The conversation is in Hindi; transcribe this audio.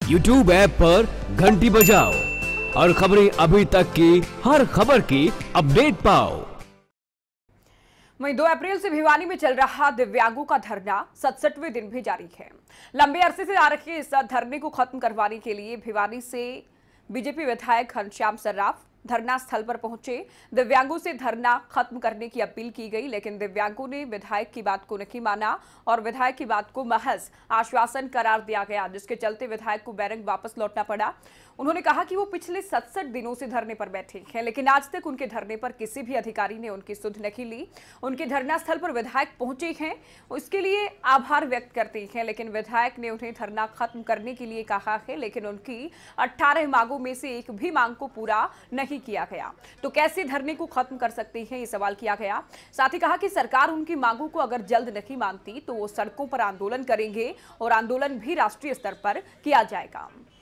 YouTube ऐप पर घंटी बजाओ और खबरें अभी तक की हर खबर की अपडेट पाओ। वहीं 2 अप्रैल से भिवानी में चल रहा दिव्यांगों का धरना 67वें दिन भी जारी है। लंबे अरसे से आ रखे इस धरने को खत्म करवाने के लिए भिवानी से बीजेपी विधायक घनश्याम सर्राफ धरना स्थल पर पहुंचे। दिव्यांगों से धरना खत्म करने की अपील की गई, लेकिन दिव्यांगों ने विधायक की बात को नहीं माना और विधायक की बात को महज आश्वासन करार दिया गया, जिसके चलते विधायक को बैरंग वापस लौटना पड़ा। उन्होंने कहा कि वो पिछले 67 दिनों से धरने पर बैठे हैं, लेकिन आज तक उनके धरने पर किसी भी अधिकारी ने उनकी सुध नहीं ली। उनके धरना स्थल पर विधायक पहुंचे हैं, उसके लिए आभार व्यक्त करते हैं, लेकिन विधायक ने उन्हें धरना खत्म करने के लिए कहा है, लेकिन उनकी 18 मांगों में से एक भी मांग को पूरा नहीं किया गया। तो कैसे धरने को खत्म कर सकते हैं, ये सवाल किया गया। साथ ही कहा कि सरकार उनकी मांगों को अगर जल्द नहीं मानती तो वो सड़कों पर आंदोलन करेंगे और आंदोलन भी राष्ट्रीय स्तर पर किया जाएगा।